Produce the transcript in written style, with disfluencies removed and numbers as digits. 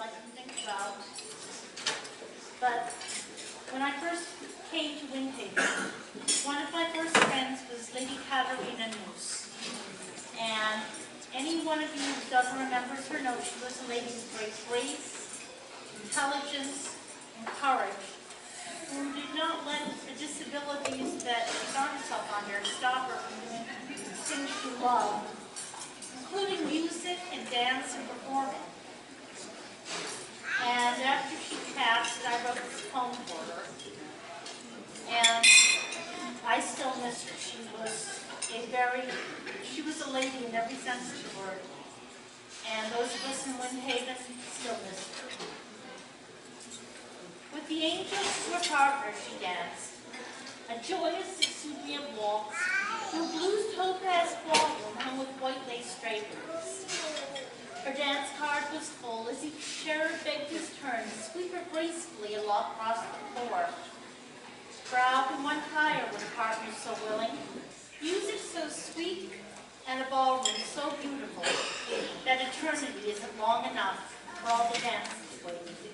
I can think about. But when I first came to Windhaven, one of my first friends was Lady Katarina Noose. And any one of you who doesn't remember her knows she was a lady with great grace, intelligence, and courage, who did not let the disabilities that she found herself under stop her from doing things she loved, including music and dance and performing. And after she passed, I wrote this poem for her. And I still miss her. She was a lady in every sense of the word. And those of us in Windhaven still miss her. With the angels who were partners, she danced. A joyous, exuberant waltz through blue topaz ballroom hung with white lace draperies. Her dance card was full as each sharer begged his turn to sweep her gracefully across the floor. Proud and one higher with partners so willing, music so sweet, and a ballroom so beautiful that eternity isn't long enough for all the dances waiting to